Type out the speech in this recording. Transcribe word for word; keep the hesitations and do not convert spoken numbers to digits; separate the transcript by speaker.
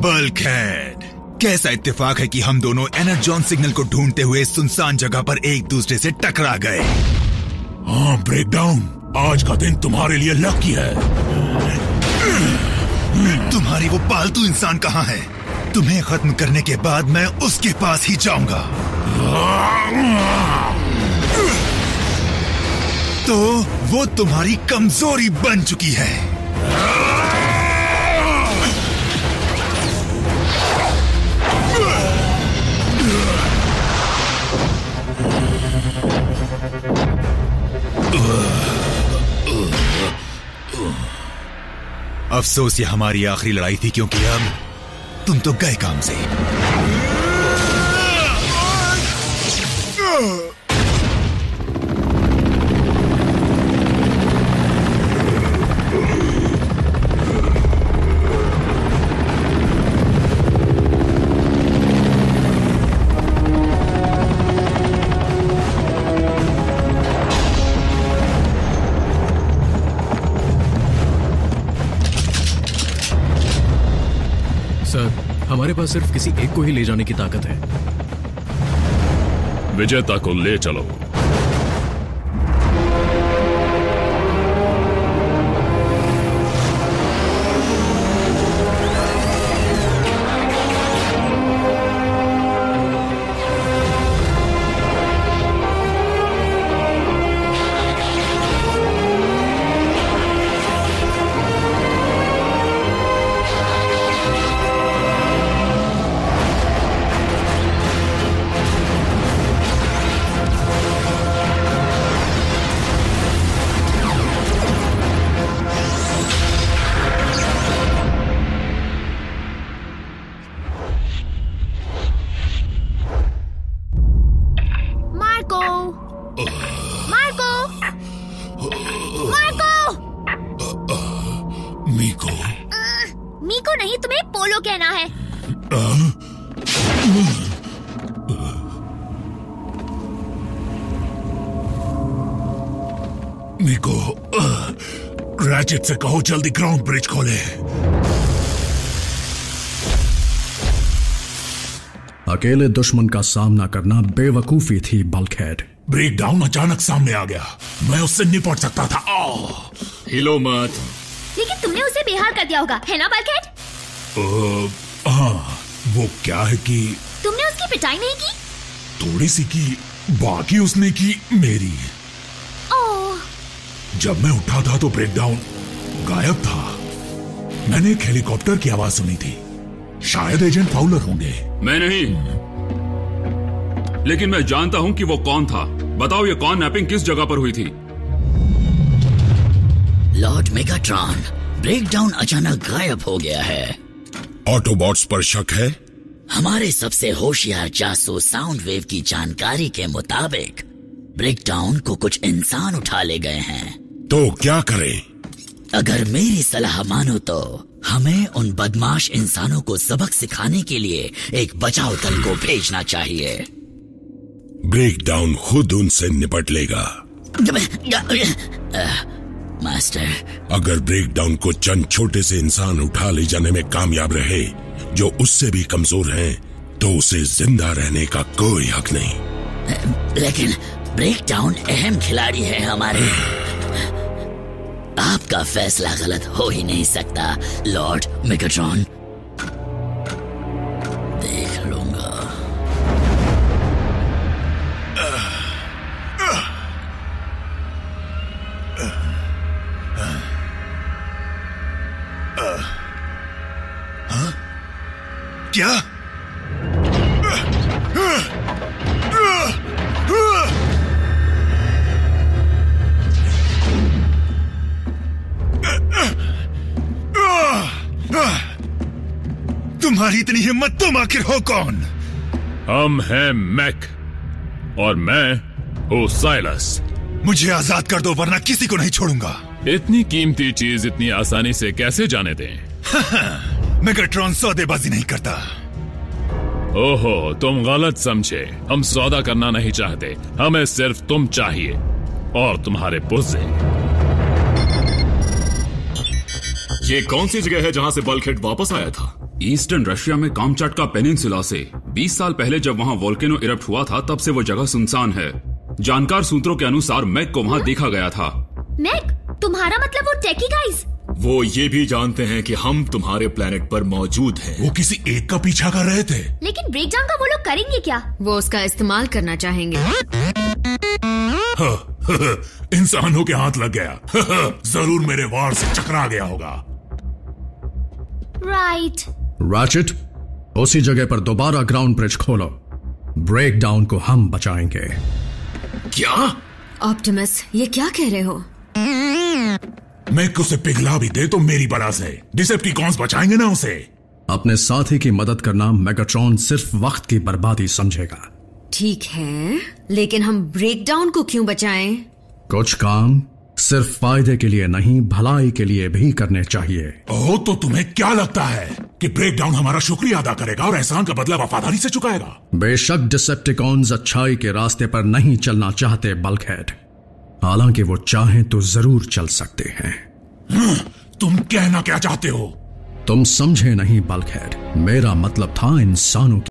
Speaker 1: Bulkhead, कैसा इत्तेफाक है कि हम दोनों एनर्जॉन सिग्नल को ढूंढते हुए सुनसान जगह पर एक दूसरे से टकरा गए।
Speaker 2: हाँ ब्रेकडाउन, आज का दिन तुम्हारे लिए लकी है।
Speaker 1: तुम्हारी वो पालतू इंसान कहाँ है? तुम्हें खत्म करने के बाद मैं उसके पास ही जाऊंगा। तो वो तुम्हारी कमजोरी बन चुकी है। अफसोस ये हमारी आखिरी लड़ाई थी, क्योंकि अब तुम तो गए काम से।
Speaker 3: सर, हमारे पास सिर्फ किसी एक को ही ले जाने की ताकत है।
Speaker 2: विजेता को ले चलो।
Speaker 1: मीको।
Speaker 4: मीको नहीं, तुम्हें पोलो कहना है।
Speaker 2: मीको, रैचेट से कहो जल्दी ग्राउंड ब्रिज खोले।
Speaker 5: अकेले दुश्मन का सामना करना बेवकूफी थी बल्कहेड।
Speaker 2: ब्रेकडाउन अचानक सामने आ गया, मैं उससे निपट सकता था।
Speaker 6: हिलो मत।
Speaker 4: लेकिन तुमने उसे बेहाल कर दिया होगा, है ना बल्कहेड?
Speaker 2: हाँ, वो क्या है कि
Speaker 4: तुमने उसकी पिटाई नहीं की?
Speaker 2: थोड़ी सी की, बाकी उसने की मेरी।
Speaker 4: ओह।
Speaker 2: जब मैं उठा था तो ब्रेकडाउन गायब था। मैंने एक हेलीकॉप्टर की आवाज सुनी थी, शायद एजेंट फाउलर होंगे।
Speaker 6: मैं नहीं, लेकिन मैं जानता हूं कि वो कौन था। बताओ ये कौन नैपिंग किस जगह पर हुई थी?
Speaker 7: लॉर्ड मेगाट्रॉन, ब्रेकडाउन अचानक गायब हो गया है।
Speaker 2: ऑटोबॉट्स पर शक है?
Speaker 7: हमारे सबसे होशियार जासूस साउंड वेव की जानकारी के मुताबिक ब्रेकडाउन को कुछ इंसान उठा ले गए हैं।
Speaker 2: तो क्या करें?
Speaker 7: अगर मेरी सलाह मानो तो हमें उन बदमाश इंसानों को सबक सिखाने के लिए एक बचाव दल को भेजना चाहिए।
Speaker 2: ब्रेकडाउन खुद उनसे निपट लेगा।
Speaker 7: मास्टर,
Speaker 2: अगर ब्रेकडाउन को चंद छोटे से इंसान उठा ले जाने में कामयाब रहे जो उससे भी कमजोर हैं, तो उसे जिंदा रहने का कोई हक नहीं।
Speaker 7: लेकिन ब्रेकडाउन अहम खिलाड़ी है हमारे। आपका फैसला गलत हो ही नहीं सकता लॉर्ड मेगाट्रॉन। देख लूंगा।
Speaker 1: हाँ? क्या? तुम्हारी इतनी हिम्मत, तुम आखिर हो कौन?
Speaker 2: हम हैं मैक और मैं हूँ साइलस।
Speaker 1: मुझे आजाद कर दो वरना किसी को नहीं छोड़ूंगा।
Speaker 2: इतनी कीमती चीज इतनी आसानी से कैसे जाने दें?
Speaker 1: मेगाट्रॉन सौदेबाजी नहीं करता।
Speaker 2: ओहो, तुम गलत समझे। हम सौदा करना नहीं चाहते, हमें सिर्फ तुम चाहिए और तुम्हारे पुर्जे।
Speaker 6: ये कौन सी जगह है जहां से बल्कहेड वापस आया था? ईस्टर्न रशिया में कामचाटका पेनिनसुला से बीस साल पहले जब वहाँ वोल्केनो इरप्ट हुआ था, तब से वो जगह सुनसान है। जानकार सूत्रों के अनुसार मैक को वहाँ देखा गया था।
Speaker 4: मैक? तुम्हारा मतलब वो टेकी गाइस?
Speaker 3: वो ये भी जानते हैं कि हम तुम्हारे प्लेनेट पर मौजूद हैं।
Speaker 2: वो किसी एक का पीछा कर रहे थे।
Speaker 4: लेकिन ब्रेकडाउन का वो लोग करेंगे क्या?
Speaker 8: वो उसका इस्तेमाल करना चाहेंगे।
Speaker 2: इंसानों के हाथ लग गया। जरूर मेरे वार से चकरा गया होगा।
Speaker 4: राइट।
Speaker 5: रैचेट, उसी जगह पर दोबारा ग्राउंड ब्रिज खोलो। ब्रेकडाउन को हम बचाएंगे।
Speaker 3: क्या?
Speaker 8: ऑप्टिमस, ये क्या कह रहे हो?
Speaker 2: मैक उसे पिघला भी दे तो मेरी बला से डिसेप्टिकॉन्स बचाएंगे ना उसे।
Speaker 5: अपने साथी की मदद करना मेगाट्रॉन सिर्फ वक्त की बर्बादी समझेगा।
Speaker 8: ठीक है, लेकिन हम ब्रेकडाउन को क्यों बचाएं?
Speaker 5: कुछ काम सिर्फ फायदे के लिए नहीं, भलाई के लिए भी करने चाहिए।
Speaker 2: ओह, तो तुम्हें क्या लगता है कि ब्रेकडाउन हमारा शुक्रिया अदा करेगा और एहसान का बदला वफादारी से चुकाएगा?
Speaker 5: बेशक डिसेप्टिकॉन्स अच्छाई के रास्ते पर नहीं चलना चाहते बल्कहेड, हालांकि वो चाहें तो जरूर चल सकते हैं।
Speaker 2: तुम कहना क्या चाहते हो?
Speaker 5: तुम समझे नहीं बल्कहेड, मेरा मतलब था इंसानों की